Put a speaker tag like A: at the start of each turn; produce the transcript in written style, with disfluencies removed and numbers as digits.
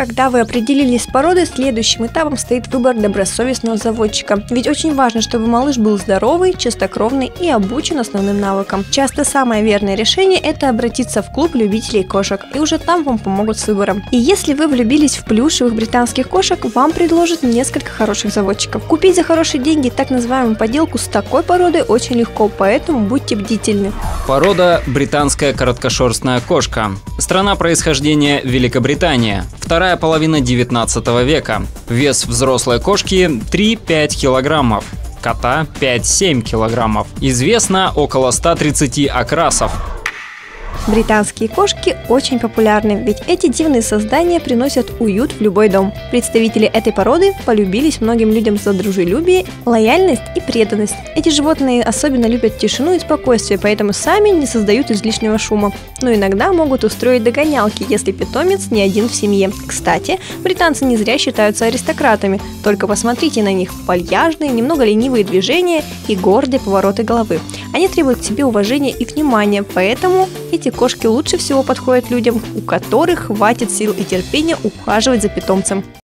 A: Когда вы определились с породой, следующим этапом стоит выбор добросовестного заводчика. Ведь очень важно, чтобы малыш был здоровый, чистокровный и обучен основным навыкам. Часто самое верное решение – это обратиться в клуб любителей кошек, и уже там вам помогут с выбором. И если вы влюбились в плюшевых британских кошек, вам предложат несколько хороших заводчиков. Купить за хорошие деньги так называемую поделку с такой породой очень легко, поэтому будьте бдительны.
B: Порода – британская короткошерстная кошка. Страна происхождения – Великобритания. Вторая половина 19 века. Вес взрослой кошки – 3-5 килограммов. Кота – 5-7 килограммов. Известно около 130 окрасов.
A: Британские кошки очень популярны, ведь эти дивные создания приносят уют в любой дом. Представители этой породы полюбились многим людям за дружелюбие, лояльность и преданность. Эти животные особенно любят тишину и спокойствие, поэтому сами не создают излишнего шума. Но иногда могут устроить догонялки, если питомец не один в семье. Кстати, британцы не зря считаются аристократами. Только посмотрите на них: вальяжные, немного ленивые движения и гордые повороты головы. Они требуют к себе уважения и внимания, поэтому эти кошки лучше всего подходят людям, у которых хватит сил и терпения ухаживать за питомцем.